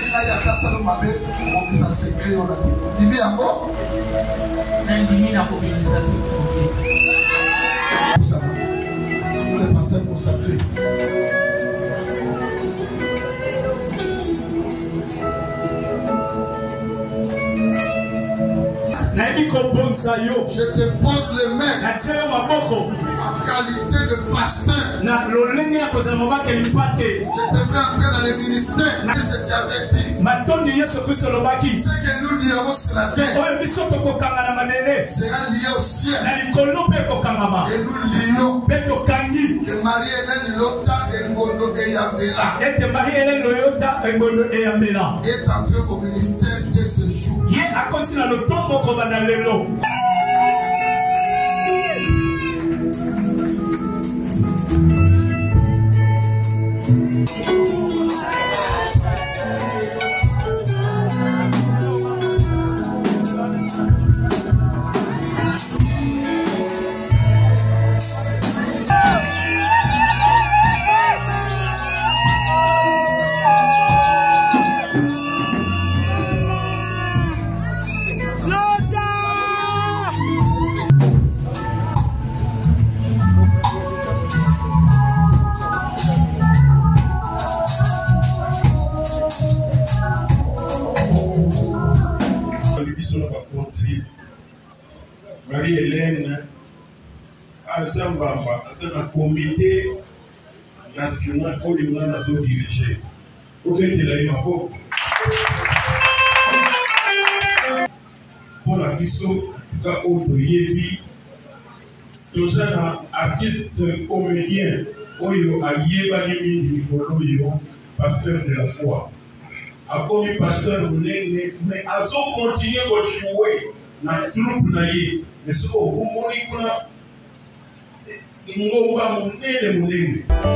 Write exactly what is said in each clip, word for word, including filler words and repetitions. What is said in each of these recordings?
na ya kasa no mabe o bisa secret on a dit. Bibi yango. Ndimi na kobimisa secret. Tous les pasteurs consacrés. Je te pose les mains en qualité de pasteur. Je te fais entrer dans les ministères. Je t'avais dit. Ce que nous lirons sur la terre sera lié au ciel. Et nous lions que Marie-Hélène Lota et Ngondo Eyambela est entrée au ministère de ce jour. Marie-Hélène a un comité national pour les nations dirigées. Pour que tu l'aies ma pauvre. Pour la mission, au Yébi, tous les artistes comédiens, Oyo a Yéba Yébi, pasteur de la foi. A commis pasteur, mais elles ont continué à jouer. Na troupe na ye mais so omoni kuna ngomba munene munene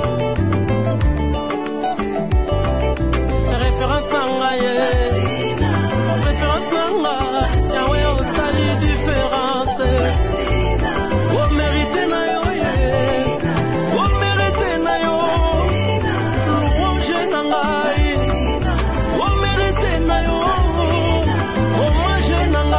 référence nanga ye référence nanga yawe osali différence o mérite na yo ye o mérite na yo louange nanga o mérite na yo hommage nanga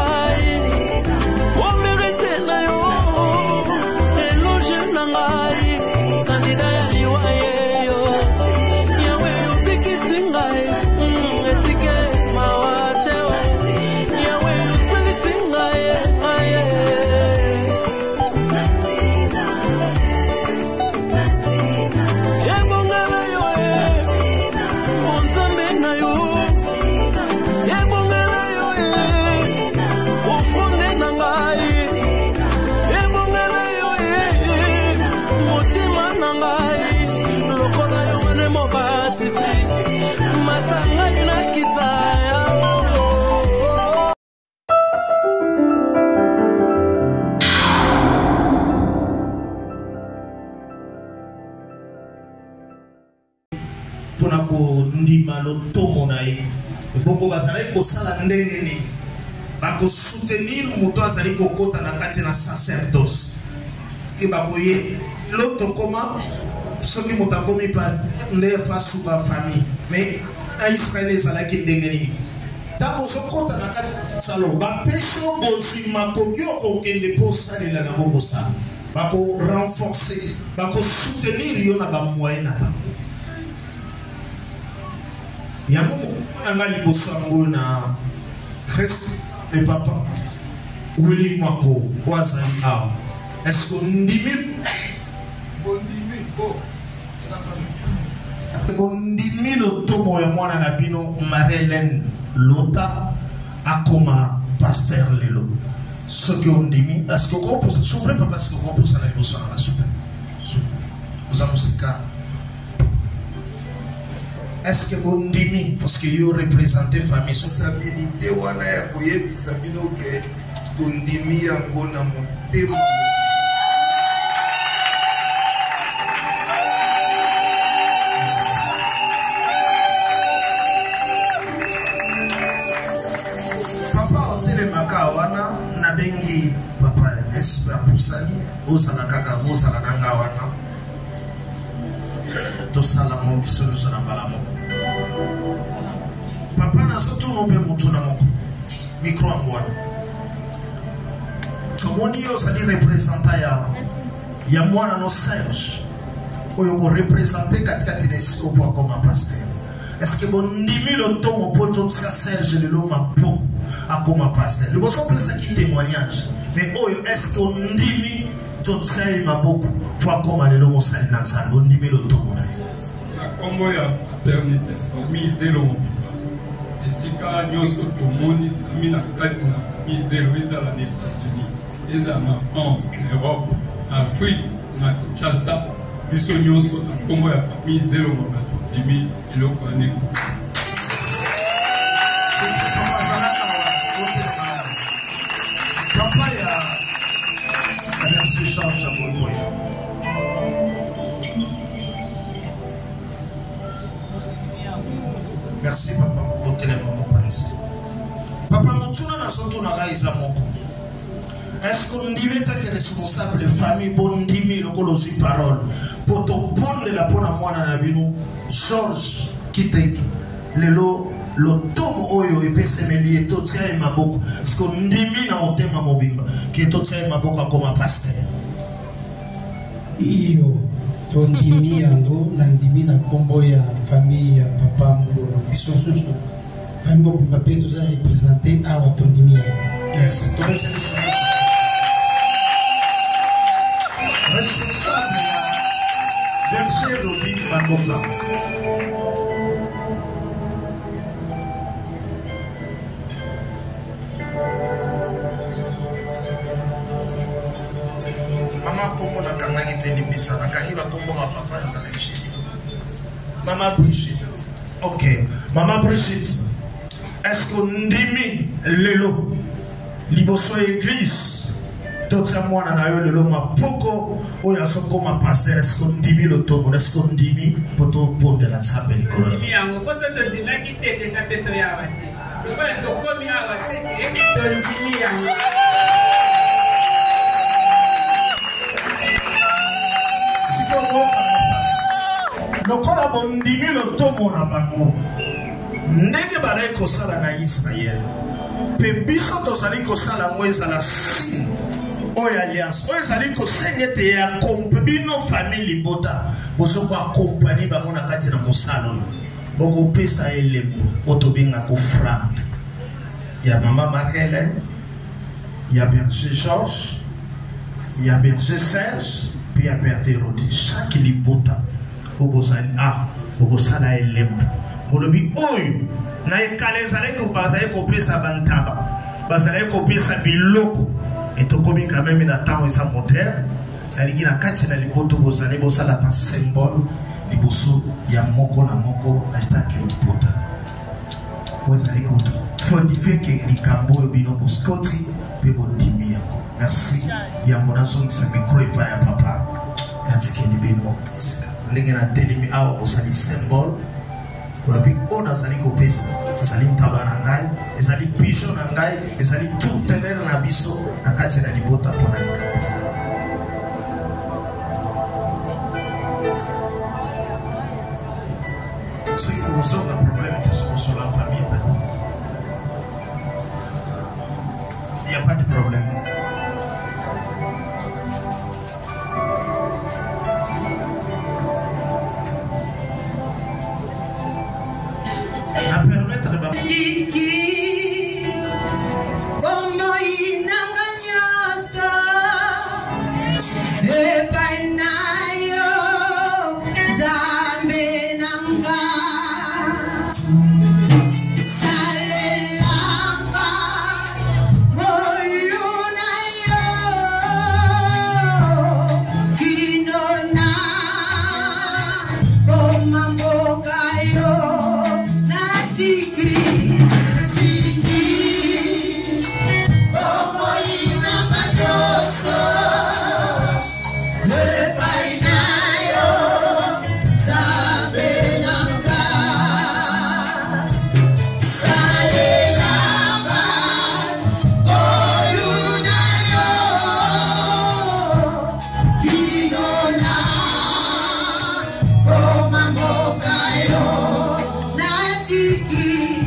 ndima lotomo na ye bongo bazali kosala ndenge nini bakosoutenir moto azali kokota na kati na sacerdoce e bakoye lotokoma soki moto akomi nde fasuka famille mais na Israel ezalaki ndenge nini ntango ozokota na kati salo bapesi yo bozwi makoki okokende mpo osalela nango kosala bakorenforcer bakosoutenir yo na bamoyen na bango yango anga liboso yango na reste le papa Willy Mwako wazali awa est-ce que ndimi ndimi lotomo ya mwana na bino Marie-Hélène Lota akoma pasteur lelo soki ondimi est-ce que vous souffrez pas parce que vous posez la liboso na soupe vous amusika. Est-ce que vous ndimi parce que vous représentez famille responsabilité wana ya koyebisa bino ke tondimi yango na motema papa otelemaka wana nabengi papa esprit apusani ozala kaka ozala nanga wana tosala mo biso nyonso na mbala moko. moko pe mutuna moko. Micro amwana. Tomoni yo sali representa ya ya mwana no Serge. Oyo ko representer katika tinesiko kwa koma pasteur. Est-ce que bon ndimi le tomo poto sa Serge le lo mapoko akoma pasteur. Le boso pesa ki témoignage. Mais oyo est-ce que ndimi totsai maboko kwa koma le lo mosali na nzando ndimi le tomo na yo. La kombo ya fraternité famille zéro mobimba. Esika nyoso tomoni sami na kati na famille zéro ezala na États-Unis, ezala na France, na Europe, na Afrique, na Kinshasa. Biso nyoso na kombo ya famille zéro mobimba tondimi eloko aneko. Papa ya merci Charles Chaboy. Merci papa pour côté les moments pensés. Papa mutuna na soto na raiza moko. Est-ce qu'on dit que responsable de famille bondimi le colosi parole pour te bonne la pona mwana na bino Georges Kiteki lelo lo tomo oyo epesemeli to tia maboko est-ce qu'on ndimi na motema mobimba ki to tia maboko comme pasteur iyo to ndimi yango na ndimi na kombo ya famille ya papa mulolo biso soso famille mobimba pe to za représenter awa to ndimi merci to responsable ya Berger Robin Makoka. Mama komo na kangangi teni bisa na kahiba komo ma papa na zaleshisi. Mama Brigitte. Ok, Mama Brigitte. Est-ce qu'on ndimi lelo liboso église Docteur Mwana na yo lelo mapoko oyo asoko ma pasteur est-ce qu'on ndimi le tomo est-ce qu'on ndimi poto pour de la sape likolo ndimi yango poso to dimaki tete na peto ya wate ko to komi awa seke to ndimi yango siko lokola bon ndimi le tomo na bango ndenge balai kosala na Israël pe biso tozali kosala ngo ezala signe oyo alliance oyo ezali kosenga ete ya bino famille libota bosoko akompani bango na kati na mosala oyo bokopesa elembo oyo tobengaka ofrande ya mama Marele ya berger Georges ya berger Serge pe ya berger Rodi chaque libota oyo bozali a bokosala elembo bolobi oyo na ekala ezali bazali kopesa bantaba bazali kopesa biloko etokomi quand même na temps eza moderne nalingi na kati na liboto bozali bosala ta symbole liboso ya moko na moko na etake libota bozali koto fondifie ke likambo oyo bino boskoti mpe bondimi yango merci yango nazongisa mikro epai ya papa natikeli bino esika ndenge na telemi awa bosali symbole olobi oyo nazali kopesa ezali ntaba na ngai ezali pigeon na ngai ezali tourtelere na biso na kati na libota mpona likambo soki kozonga problème te sokosola famille pe il n'y a pas de problème. Tiki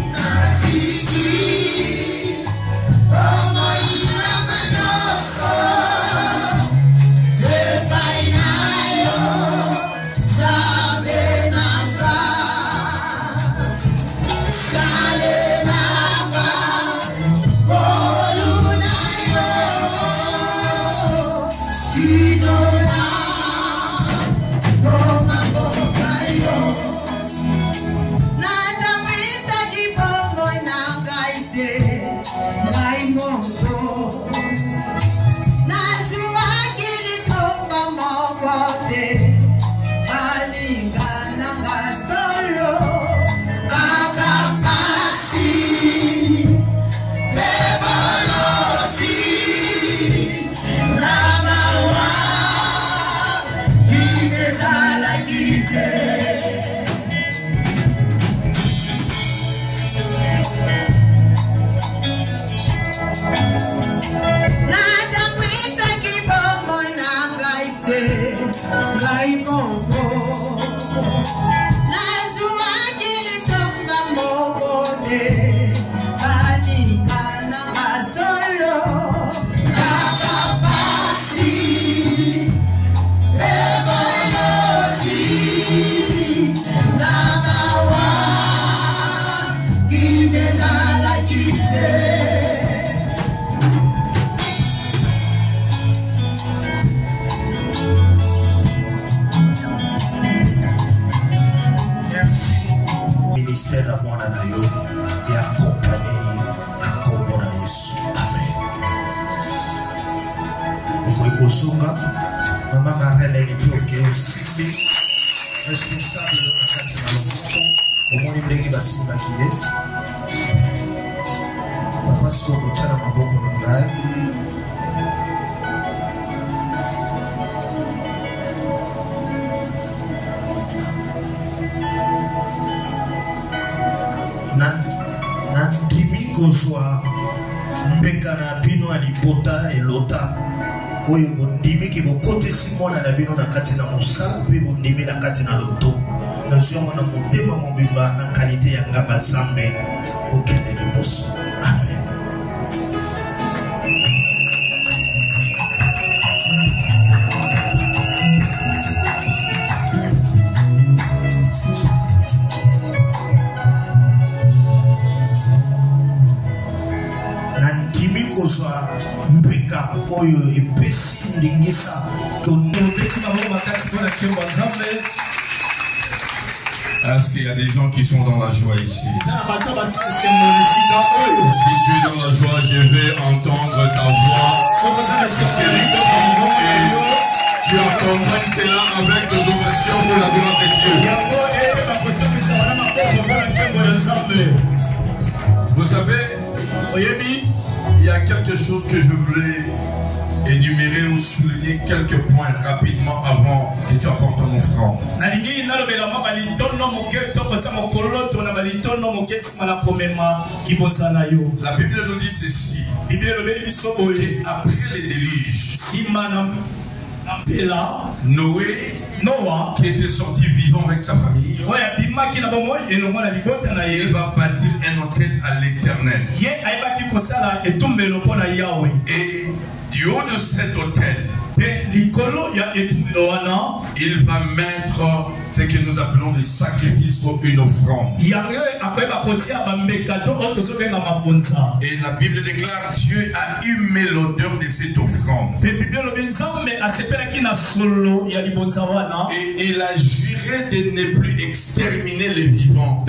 ministère na mwana na yo ya accompagner na kombo na Yesu. Amen. Okoki kozonga mama Marlene epi oke osimbi responsable na kati na loboko omoni ndenge basimbaki ye papa siko kotia na maboko na ngai nandimi kozwa mbeka na bino ya libota elota oyo bondimiki bokotisi mwana na bino na kati na mosala mpe bondimi na kati na loto nazwama na motema mobimba na kalite ya ngamba Nzambe okende liboso. Amen. nandimi kozwa mbeka oyo epesi ndingisa Est-ce qu'il y a des gens qui sont dans la joie ici? Si tu es dans la joie, je vais entendre ta voix. C'est rythmique et tu accompagnes cela avec des ovations pour la gloire de Dieu. Vous savez, il y a quelque chose que je voulais énumérer ou souligner quelques points rapidement avant que tu apportes ton offrande. La Bible nous dit ceci, après les déluges, Noé, Noah, qui était sorti vivant avec sa famille, il va bâtir un autel à l'Éternel. Et du haut de cet autel, il va mettre ce que nous appelons des sacrifices ou une offrande. Et la Bible déclare que Dieu a humé l'odeur de cette offrande. Et il a juré de ne plus exterminer les vivants.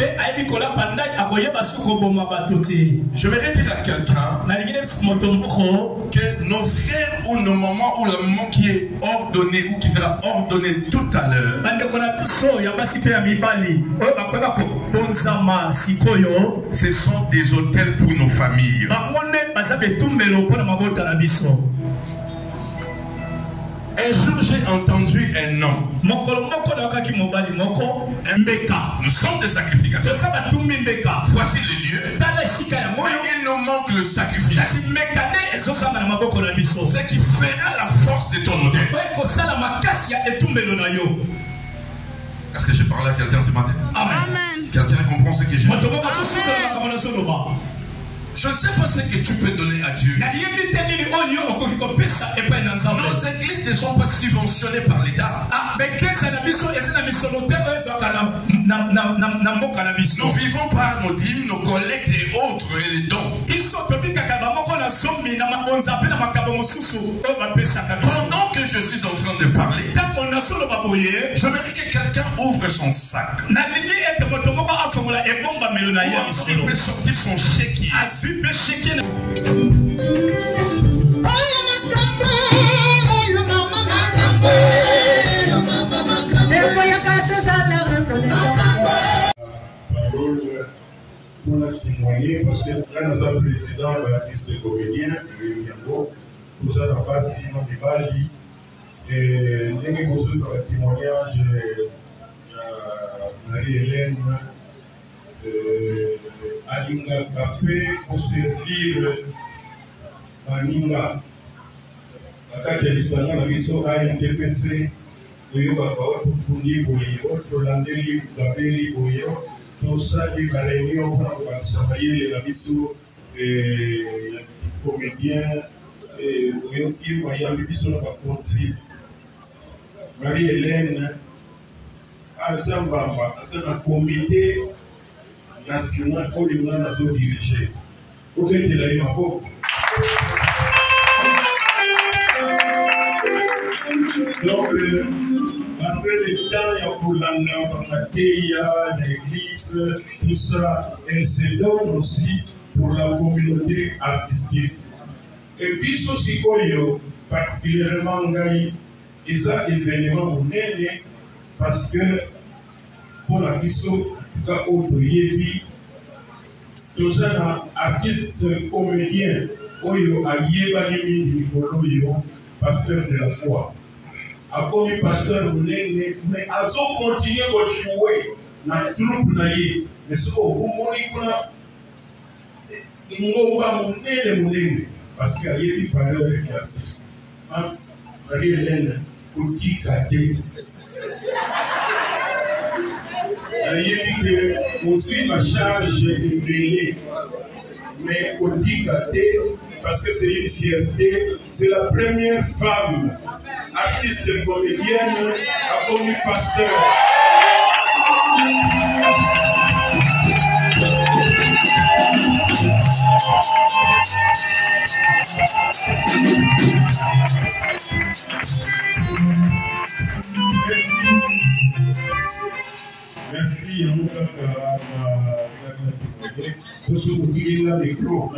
J'aimerais dire à quelqu'un que nos frères ou nos mamans ou la maman qui est ordonnée ou qui sera ordonnée tout à l'heure, ce sont des hôtels pour nos familles. Un jour, j'ai entendu un nom. Nous sommes des sacrificateurs. Voici le lieu. Mais il nous manque le sacrifice. Ce qui fera la force de ton hôtel. Est-ce que j'ai parlé à quelqu'un ce matin? Amen. Quelqu'un comprend ce que j'ai dit? Je ne sais pas ce que tu peux donner à Dieu. Nos églises ne sont pas subventionnées par l'État. Nous vivons par nos dîmes, nos collectes et autres et les dons. Pendant que je suis en train de parler, j'aimerais que quelqu'un ouvre son sac. Ou il peut sortir son chéquier. Parole pour la témoigner parce que là nous avons le président de l'artiste comédien nous avons passé Simon Dibali et nous avons le témoignage de Marie-Hélène Alinga Kapé pour servir Aninga Akate Lisanga na biso A M D P C oyo baba otukundi boyo tolandeli babeli boyo tosali ba réunion pour kobanisa mayele na biso comédien oyo ki bayambi biso na bakonti Marie-Hélène Azambamba aza na comité national oyo ngana azo diriger oketela ye maboko. Donc, la après le temps, il y a pour la l'église, tout ça, elle se donne aussi pour la communauté artistique. Et puis, ceci, particulièrement, il y a un événement parce que pour la question, en tout cas, tous un artiste comédien, Oyo a yébani Nicolo, pasteur de la foi. A comme pasteur, mais elles ont continué à jouer dans la troupe. Mais ce qu'on a dit, parce qu'il y a des valeurs qui ont Marie-Hélène, petit cadet. Il y a dit que aussi ma charge de brûler. Mais petit cadet, parce que c'est une fierté, c'est la première femme artiste comédienne à connu pasteur. Merci. Merci, en tout cas, pour ce que vous dites là, micro,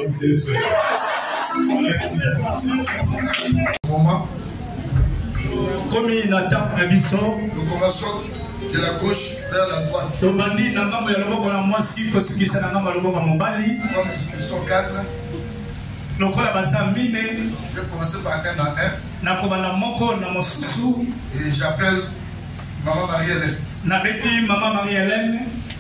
merci. Moment. Comme il attend un bisson, nous commençons de la gauche vers la droite. Tomandi n'a pas le mot comme moi si parce que ça n'a pas le mot comme Mobali. Comme ils sont quatre. Donc on a passé un mine. Je vais commencer par un à un. Na komana moko na mosusu. Et j'appelle Maman Marie-Hélène. N'avait Maman Marie-Hélène.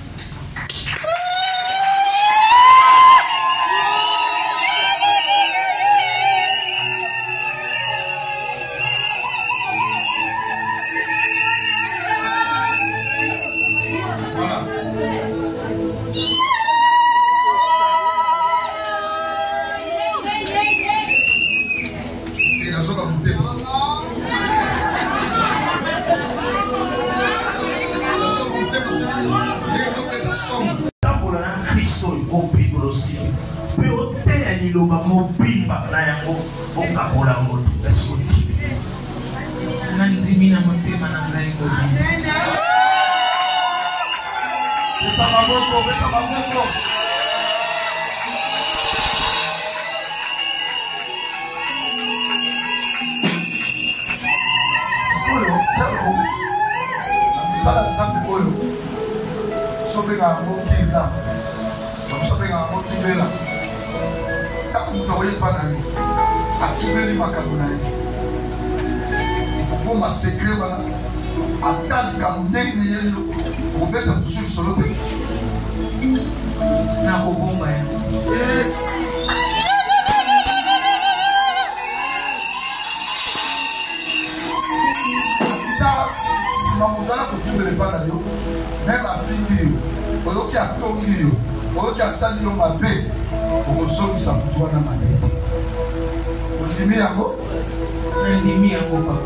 Même à finir, au qui a tombé, au qui a sali ma paix, au sol qui s'appuie dans ma tête. On dit mi ago? On dit mi ago, papa.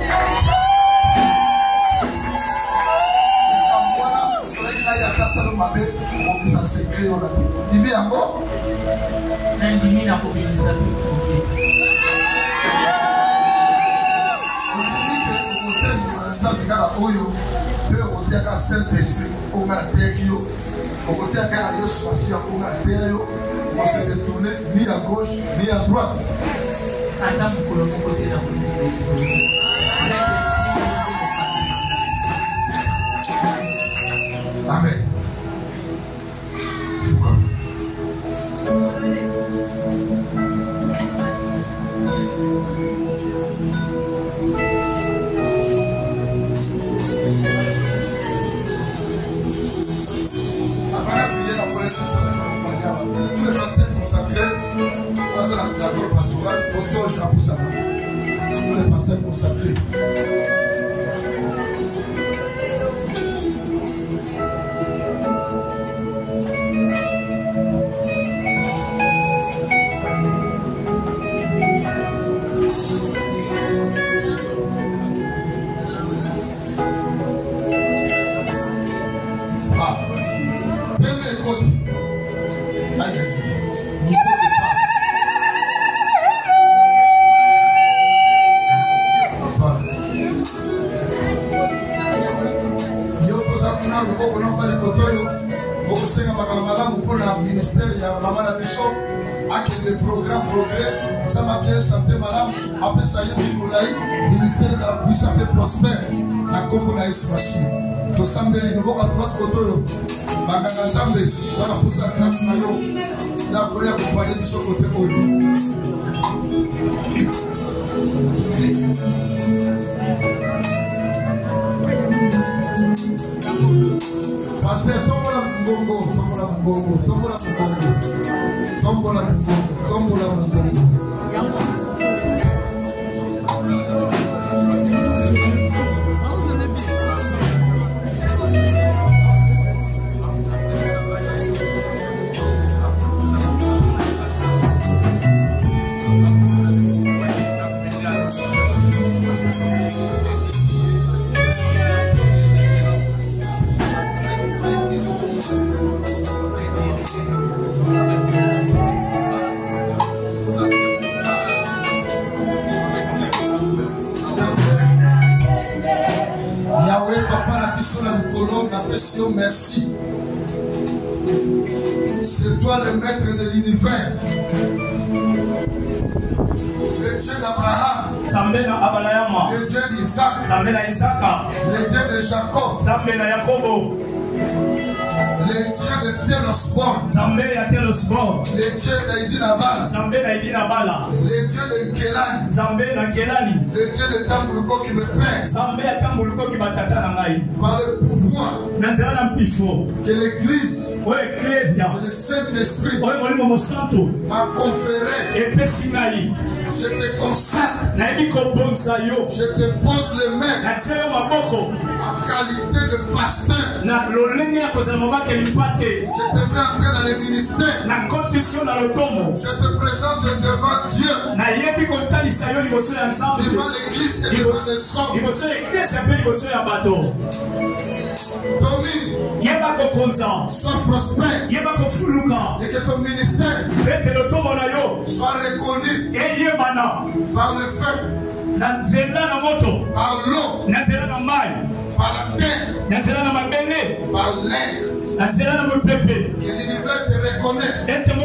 On dit secret au latin. On dit mi ago? On dit mi ago, mais ça c'est compliqué. Le Saint-Esprit, on a terre, on côté à la Dieu spatial, on a terre, on s'est retourné ni à gauche ni à droite. Adam pour le côté là aussi. Amen. Tous les pasteurs consacrés, la parole pastorale, tous les pasteurs consacrés. tosenga makambo malamu mpona ministère ya mama na biso akende programme progrès sama bien santé malamu apesa ye mikolai ministère ezala puissant mpe prospère na kombo na yesu masihi tosambeli loboko droite kote oyo banganga nzambe mpona kosa grâce na yo na koya kopaye biso kote oyo Pasteur, tombola mbongo, tombola mbongo, tombola mbongo, tombola mbongo, tombola mbongo. Merci. C'est toi le maître de l'univers. Le Dieu d'Abraham. Le Dieu d'Isaac. Le Dieu de Jacob. Le Dieu de Telosbon. Le Dieu d'Aïdinabal. Le Dieu de Kelani. Le Dieu de Tambuluko qui me fait. Par le pouvoir que l'Église et le Saint-Esprit m'a conféré. Je te consacre. Je te pose les mains en qualité de pasteur. Je te fais entrer dans les ministères. Je te présente devant Dieu, devant l'Église et devant les hommes. Domine, sois prospère et que ton ministère soit reconnu par le feu, par l'eau, par la terre, par l'air. Que l'univers te reconnaît.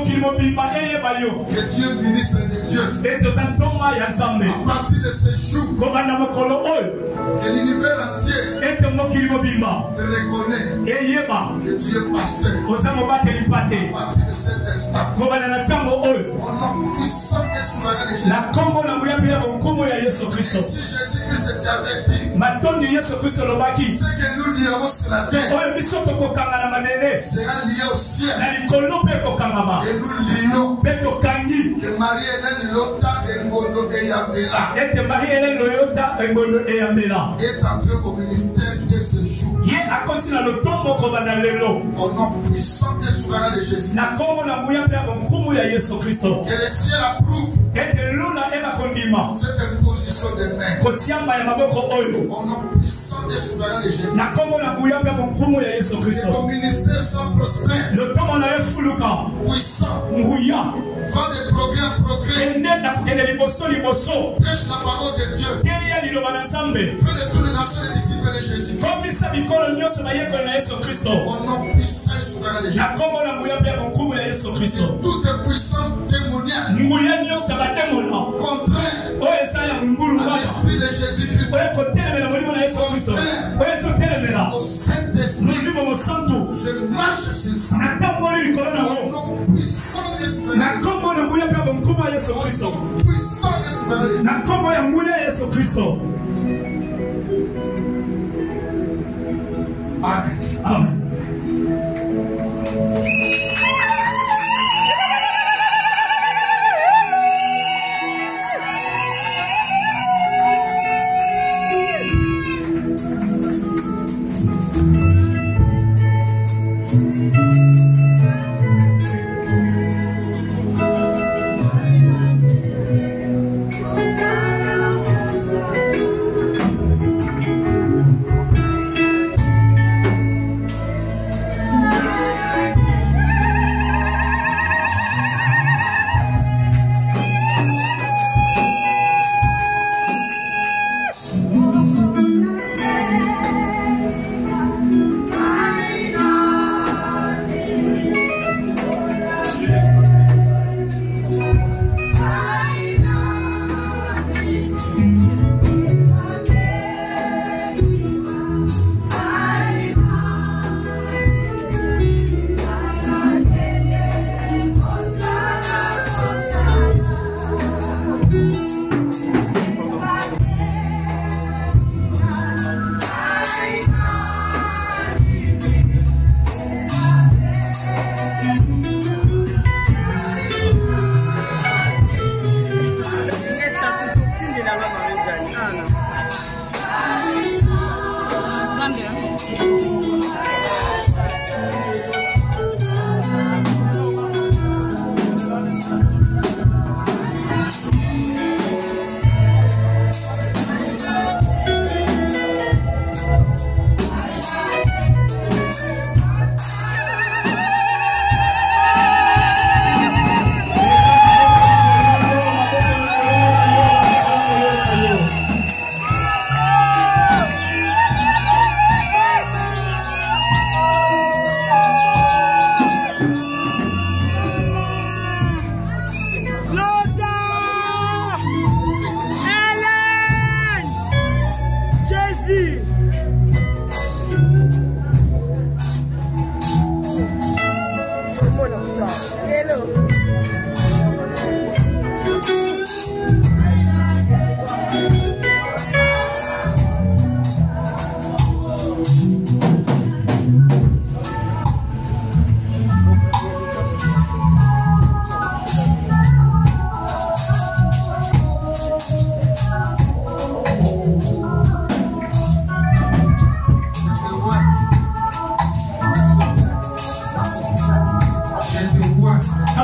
Que Dieu ministre de Dieu. À partir de ce jour, que l'univers entier te reconnaît. Que tu es pasteur. À partir de cet instant, au nom puissant et souverain de Jésus. Et si Jésus-Christ t'avait dit, ce que nous lirons sur la terre sera lié au ciel. Et nous lions que Marie-Hélène Lota et Ngondo Eyamela est entrée au ministère de ce jour. Au nom puissant et souverain de Jésus. Que le ciel approuve cette imposition de main. Au nom puissant et souverain de Jésus. Que ton ministère soit prospère, puissant, va de progrès en progrès, prêche la parole de Dieu, fais de tous les nations les disciples de Jésus. Au nom puissant et souverain de Jésus. Toute puissance démoniaque contraire à l'esprit de Jésus-Christ, contraire au Saint-Esprit, je marche sur ça. Au nom puissant et souverain. Puissant et souverain. Amen. Amen. Thank you.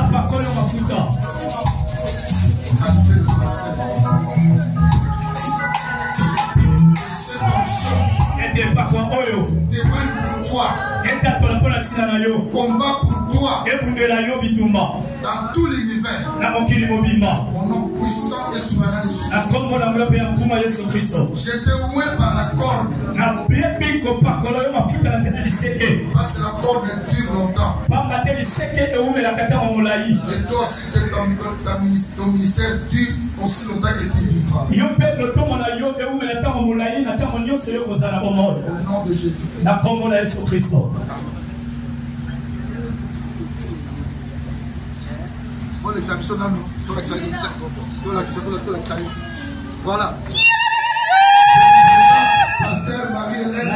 Afakolo mafuta. Était pas quoi oyo. Témoigne pour toi. Était pour la politique na yo. Combat pour toi. Et pour de la yo bitumba. Dans tout l'univers. Na mokili mobimba. Mon nom puissant et souverain de Jésus. Na kombo na mlope ya kuma Yesu Kristo. J'étais oué par la corde. Na bebi ko pa kolo yo mafuta na tena liseke. Parce que la corde dure longtemps. Pamba te liseke e ume la kata molai. Et toi aussi ton ministère dure aussi longtemps que tu vivras. Yo pe le tomo na yo e ume la tamo molai na tamo nyonso yo kozala bomo. Au nom de Jésus. Na kombo na Yesu Kristo. Voilà. Pasteur Marie-Hélène.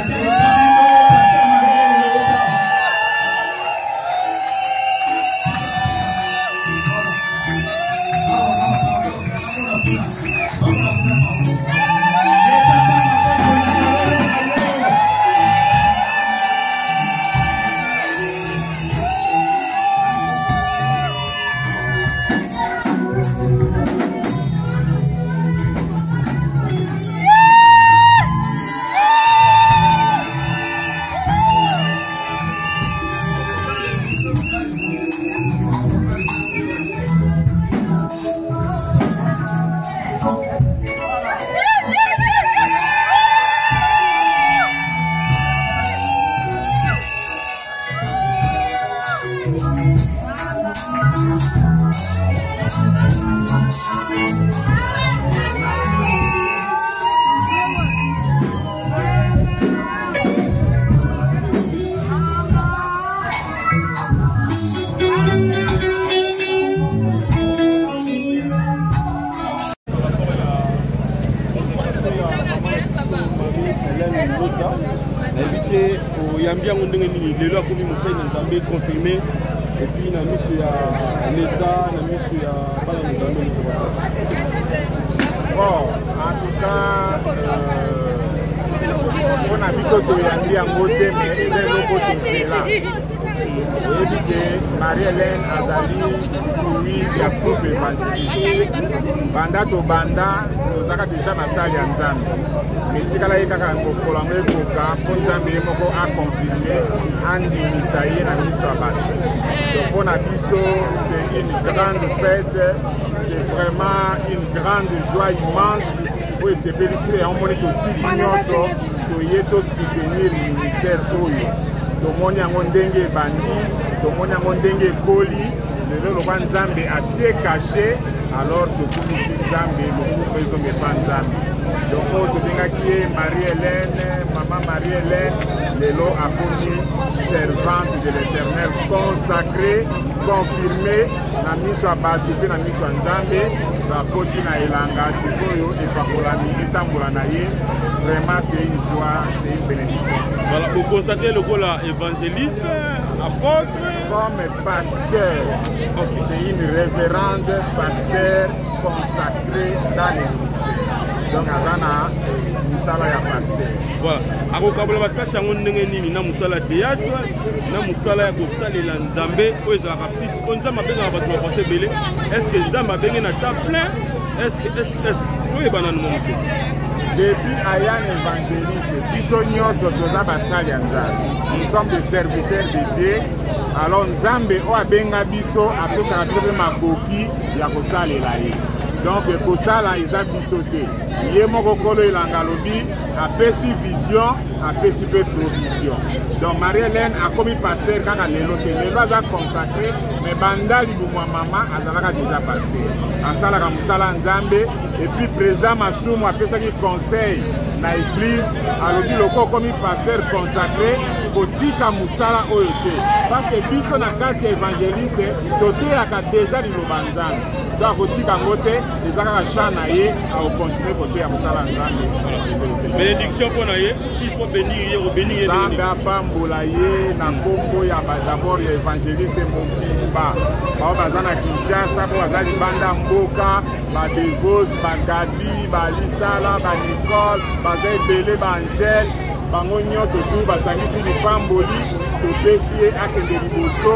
Confirmé et puis na mission ya l'État, na mission ya bala nzambe. Bon, en tout cas, on a vu ce que yambi yango te mais eza eloko tosela. Oyebi ke Marie-Hélène azali fruit ya groupe évangéliste. Banda to banda tozalaka deja na sali ya Nzambe. Etikala ye kaka kokola ngo ekoka mpo Nzambe ye moko aconfirme andimisa ye na miso ya bato. Donc mpo na biso c'est une grande fête, c'est vraiment une grande joie immense oyo esepelisi yango moni totiki nyonso toye tosoutenir ministère oyo. Tomoni yango ndenge ebandi, tomoni yango ndenge ekoli, lelo lokwa Nzambe atie caché, alors tokumisi Nzambe lokumu ezonge pa Nzambe. Donc tobengaki ye Marie-Hélène, maman Marie-Hélène, lelo akomi servante de l'Éternel, consacrée, confirmée na miso ya bato mpe na miso ya Nzambe, bakoti na elanga sikoyo epakolami etambola na ye. Vraiment c'est une joie, c'est une bénédiction. Voilà, vous consacrez le rôle évangéliste, apôtre. Comme pasteur, okay. C'est une révérende pasteur consacrée dans les ministères. Donc Azana, Moussala ya pasteur. Voilà. Ako kabola batashi yango ndenge nini na Moussala théâtre, na Moussala ya kosalela Nzambe oyo ezalaka plus. Nzambe abengaka bato bapense ebele. Est-ce que Nzambe abenge na temps plein? Est-ce que est-ce que toyebana na moto? Depuis Ayan évangéliste, biso nyonso toza basali ya Nzambe. Nous sommes des serviteurs de Dieu. Alors Nzambe o abenga biso apesaka tope makoki ya kosalela ye. Donc kosala eza biso te. Ye moko kolo elanga lobi apesi vision, apesi pe provision. Donc Marie-Hélène akomi pasteur kaka lelo te. Lelo aza consacré, mais banda libumwa mama azalaka déjà pasteur. Asalaka musala Nzambe et puis président Masumu apesaki conseil na église alobi loko komi pasteur consacré kotika musala oyo te. Parce que biso na kati ya évangéliste toteyaka déjà liloba Nzambe. Donc kotika ngo te ezaka cha na ye akokontinue koteya musala Nzambe. Bénédiction pour naye, s'il faut bénir, au bénir. Nzambe apambola ye na kombo ya d'abord ya évangéliste Mokimba. Bao baza na Kinshasa, bao baza libanda mboka, ba Devos, ba Gabi, ba Lisala, ba Nicole, baza ebele, ba Angèle, bango nyonso tu basangisi lipamboli, topesi ye akende liboso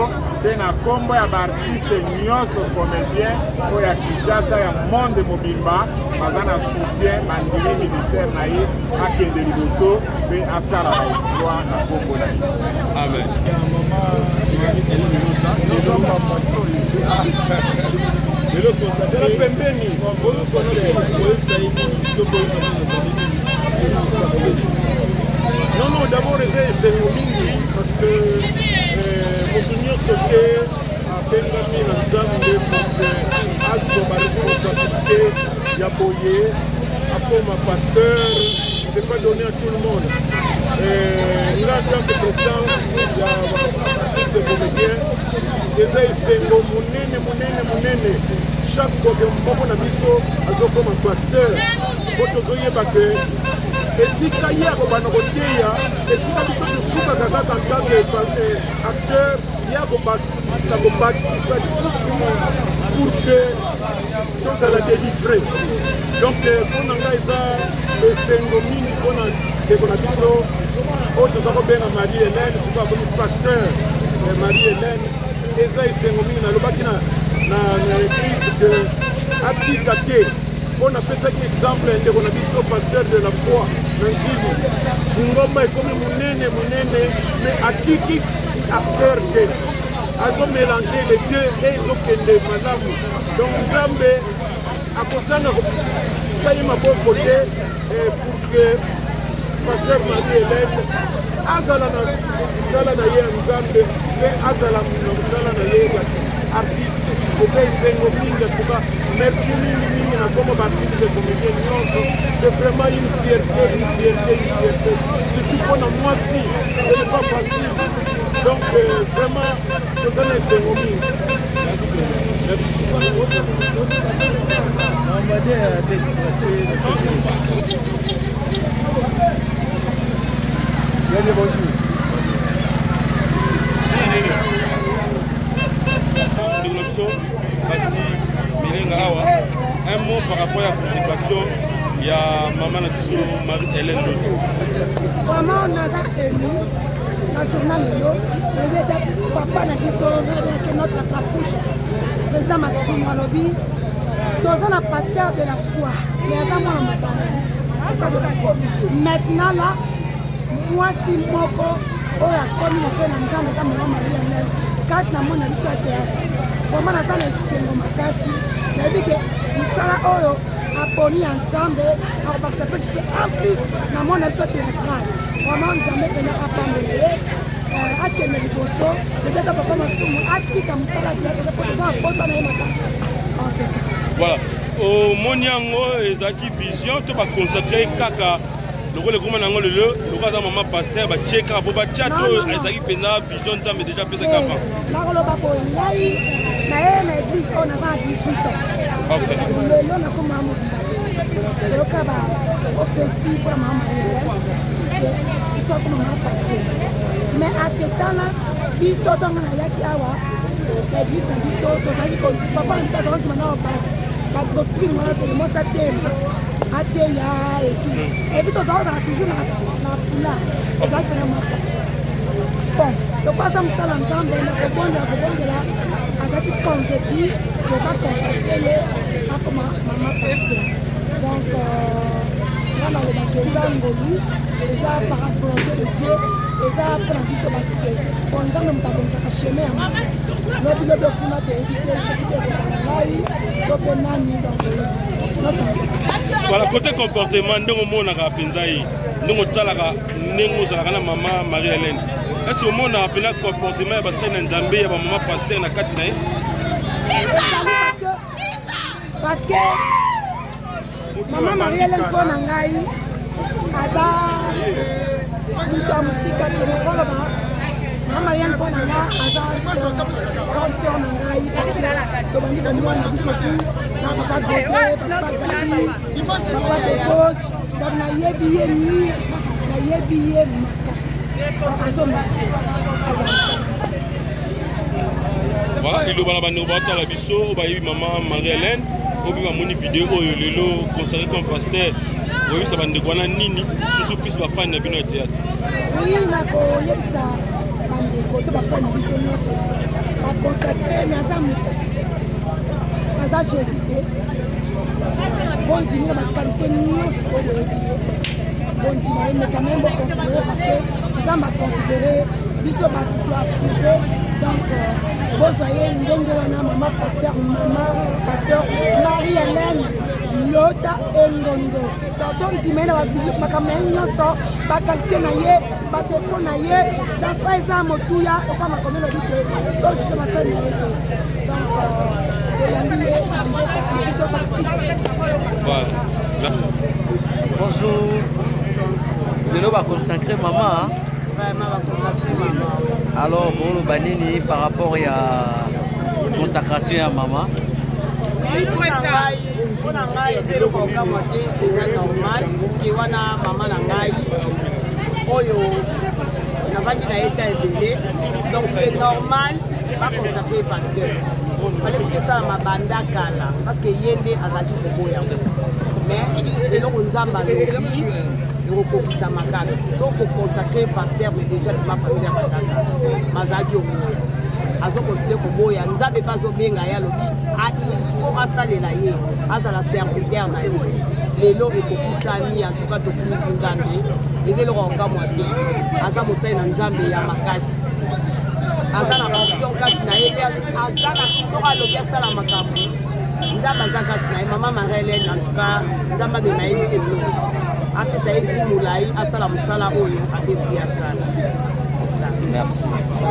mpe na nkombo ya baartiste nyonso comédien oyo ya kinshasa ya monde mobimba baza na soutien bandimi ministère na ye akende liboso mpe asala baexploit na nkombo na ye. Amen. pembeni non non d'abord eza esengo mingi parce que moto nyonso te abengami na nzambe porque azwa baresponsabilité ya boye akoma pasteur c'est pas donné à tout le monde. Nga en tant que président ya baartiste comédien eza esengo monene monene monene chaque fois que moko na biso azokoma pasteur po tozoyeba ke esika ye akobana koteya esika biso tosukaka kaka ntake acteur ye akobata kobakisa lisusu pour que tozala délivre. Donc mpona ngai eza esengo mingi mpona ndeko na biso oyo toza kobenga Marie Hélène siko akomi pasteur Marie Hélène eza esengo mingi nalobaki na église ke atika te mpona apesaki exemple ndeko na biso pasteur de la foi na nzili ngomba ekomi monene monene mais atiki acteur te azomélange les deux e ezokende malamu. Donc nzambe akozanga kosaye maboko te pour que pasteur Marie Hélène azala na mosala na ye ya nzambe mpe azala na mosala na ye ya artiste. eza esengo mingi atuka merci mingi mingi na kombo baartiste comédien nyonso. C'est vraiment une fierté, une fierté, une fierté. Surtout mpona mwasi ce n'est pas facile. Donc euh, vraiment toza na esengo mingi. Un mot par rapport à la participation, il y a maman Marie-Hélène Loto. Vraiment, on a ému dans le journal le papa n'a dit notre papouche, président Massimo Alobi, dans un pasteur de la foi. Maintenant là, moi si moko, oh la communauté n'a pas de maman Marie-Hélène, quatre n'a mon avis sur la terre. Vraiment, on a essayé de makasi. Mais vu que nous sommes abonnés ensemble, on s'appelle en plus dans mon avis sur théâtral. Vraiment, nous avons fait un appel à Kemé Liboso, peut-être à Papa Massoumou, à Tika Moussala, pour pouvoir poser dans les makasi. Voilà. Au Moniango, Ezaki Vision, tu vas consacrer Kaka. Le rôle de Goumanango, le le, le rôle de maman pasteur, va checker, va chatter, Ezaki Pena, Vision, ça mais déjà peut-être avant. La rôle de Papa, il y a une église, on a dix-huit ans. Ok. Le long, on a comme un mot. Le cabas, on fait si pour maman, il faut que maman pasteur. Mais à ce temps-là, il sort dans la yaki awa, l'église dans le sort, on a dit que papa, il s'est rendu maintenant au passe. La doctrine, moi, ça t'aime. Ateya et tout. Et puis, on a toujours la foula. On a fait ma place. Bon, donc, par exemple, ça, l'ensemble, on a bon de là, avec une convaincu que va consacrer à comment maman pasteur. Donc, là, on a les angolus, les arts par la volonté de Dieu, les arts pour la vie sur la vie. Bon, nous avons un chemin. Nous avons le document de éviter ce qui est de la voilà, côté comportement, nous avons un penzaï, nous avons un maman Marie-Hélène. Est-ce que nous avons un comportement de la Nzambé, de maman pasteur na Katina? Parce que maman Marie-Hélène Konangai, Aza, nous avons musique à téléphone. Maman Marie-Hélène Konangai, Aza, quand on a eu, parce que nous avons un peu papa de papa de papa de pose, donc na yebiye ni na yebiye makasi. Voilà, il y a une bataille à biso, maman Marie-Hélène, obi ma moni vidéo lelo consacré comme pasteur. Oui, ça va ne quoi nini, surtout plus ba fan na bino théâtre. Oui, na ko yebisa bande ko to ba fan na biso nyonso. consacré mais aza moto aza jésuité bondimi na baqualité nyonso oyo boyebi ye bondima ye mais quand même boconsidéré parce que eza baconsidéré biso bato privé donc bozwa ye ndenge wana mama pasteur mama pasteur Marie Hélène Lota Engondo donc ndima ye na makambo ye nyonso baqualité na ye badefo na ye donc oyo eza motuya okama komela bite tojuge basali na ye te donc oyambi ye biso baartiste. Voilà. Bonjour. Lelo va consacrer maman. Vraiment va consacrer maman. Alors bon le banini par rapport à consacration à maman. Oui, pour ngai, pour ngai c'est le programme qui est normal parce que wana maman na ngai oyo na vandi na état élevé donc c'est normal pas consacrer parce que fallait que ça ma banda kala parce que yende azaki koboya mais eloko nzamba lobi ekokokisa makaka so kokonsacrer pasteur mais déjà ma pasteur bataka mazaki omo azokontinue koboya nzambe bazobenga ya lobi il faut asalela ye azala serviteur na ye lelo ekokisami en tout cas tokumisi nzambe ezeloko okamwa te aza mosali na nzambe ya makasi aza na option kati na ye aza na soki alobi asala makambo nzambe aza kati na ye mama Marie Hélène en tout cas nzambe abema ye eloko apesa ye vi molai asala mosala oyo apesi asala c'est ça. Merci.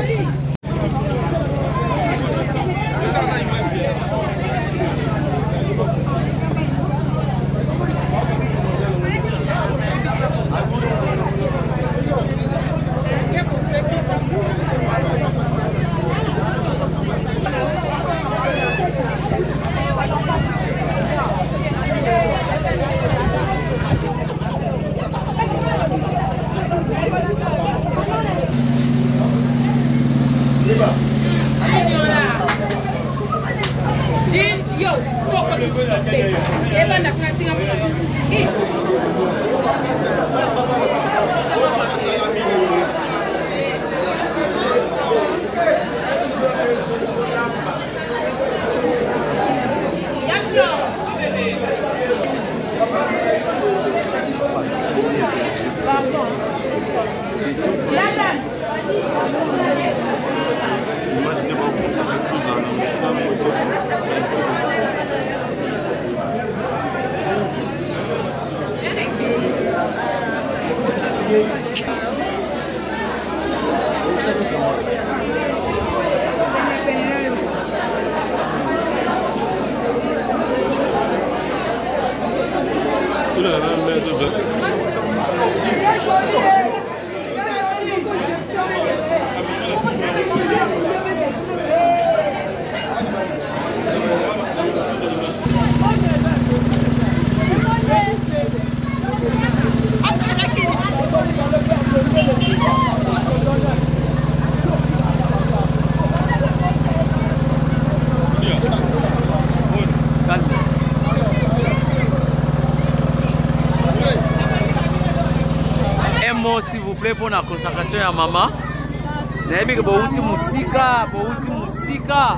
S'il vous plaît pour la consacration à maman. Naebi que bouti musika, bouti musika.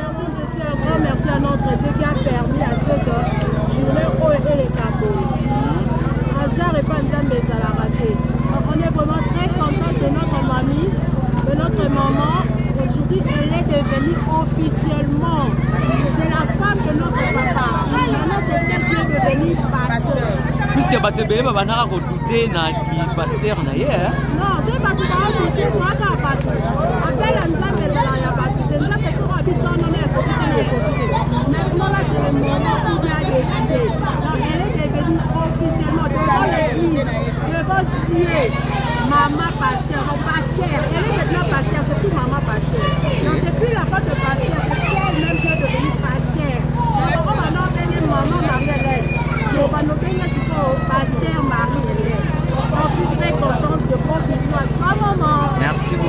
Un grand merci à notre Dieu qui a permis à cette journée où et les cadeaux. Hasard et pas nzambe ezala raté. On est vraiment très contents de notre mamie, de notre maman. Aujourd'hui, elle est devenue officiellement. C'est la femme de notre papa. Maintenant, c'est elle qui est devenue pasteur. Puisque Batebele va venir douter na qui pasteur na ye. Non, c'est pas tout ça douter moi quand pas. Appelle à nzambe la ya pas. C'est là que sur habitant on est côté. Maintenant là c'est le moment où il a décidé. Donc elle est devenue officiellement devant l'église, devant Dieu, maman pasteur, non pasteur. Elle est maintenant pasteur, c'est tout maman pasteur. Donc c'est plus la faute de pasteur, c'est elle-même qui est devenue pasteur. Donc on va non tenir maman Marie-Hélène. On va nous tenir pasteur Marie-Hélène. Je suis très contente de continuer. Bravo maman. Merci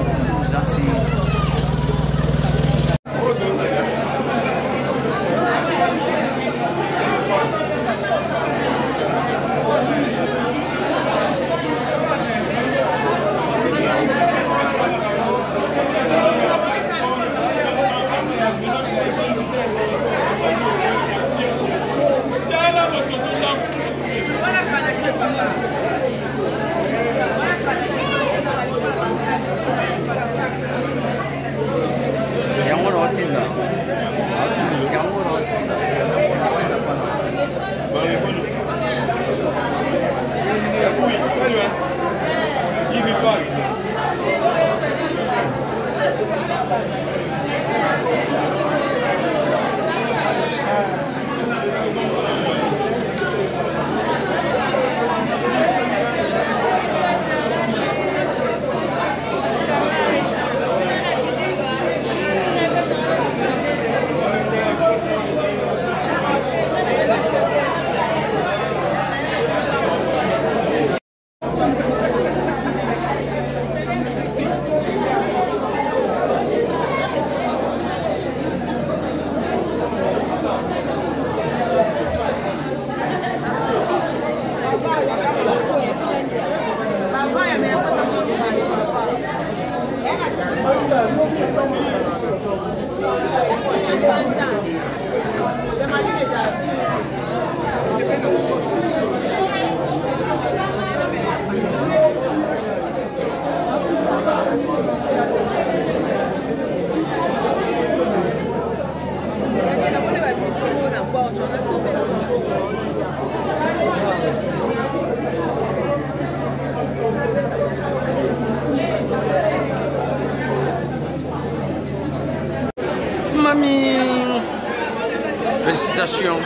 Mamie, félicitations.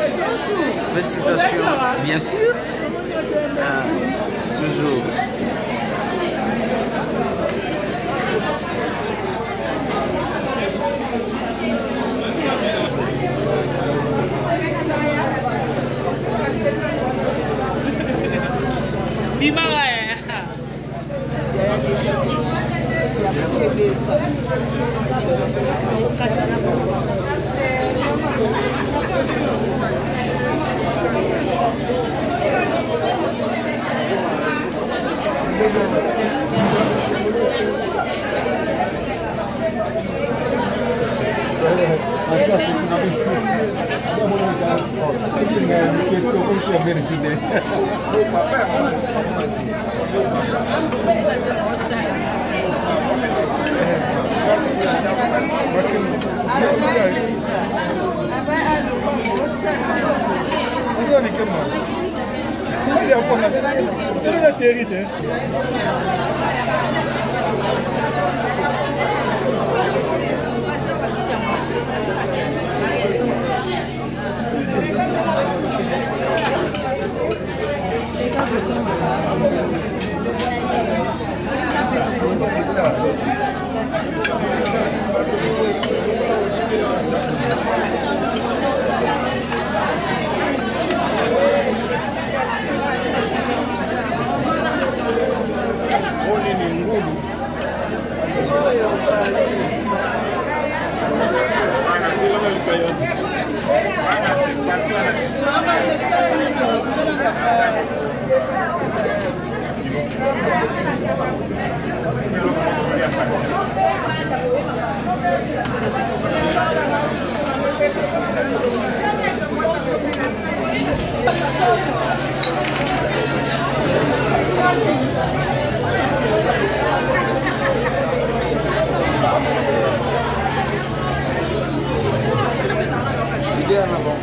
Félicitations, bien sûr. Ah, toujours. Idea na bom.